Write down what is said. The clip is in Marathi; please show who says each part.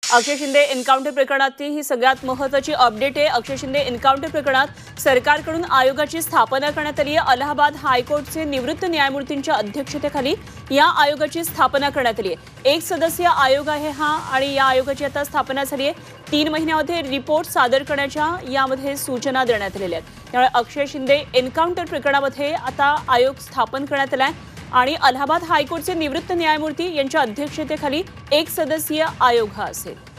Speaker 1: अक्षय शिंदे एन्काउंटर प्रकरणातील ही सगळ्यात महत्त्वाची अपडेट आहे। अक्षय शिंदे एन्काउंटर प्रकरणात सरकारकडून आयोगाची स्थापना करण्यात आली आहे। अलाहाबाद हायकोर्टचे निवृत्त न्यायमूर्तींच्या अध्यक्षतेखाली या आयोगाची स्थापना करण्यात आली आहे। एक सदस्यीय आयोग आहे हा आणि या आयोगाची आता स्थापना झाली आहे। 3 महिन्यामध्ये रिपोर्ट सादर करण्याच्या यामध्ये सूचना देण्यात आलेल्या आहेत। त्यामुळे अक्षय शिंदे एन्काउंटर प्रकरणामध्ये आता आयोग स्थापन करण्यात आला आहे आणि अलाहाबाद हायकोर्टचे निवृत्त न्यायमूर्ती यांच्या अध्यक्षतेखाली एक सदस्यीय आयोग हा असेल।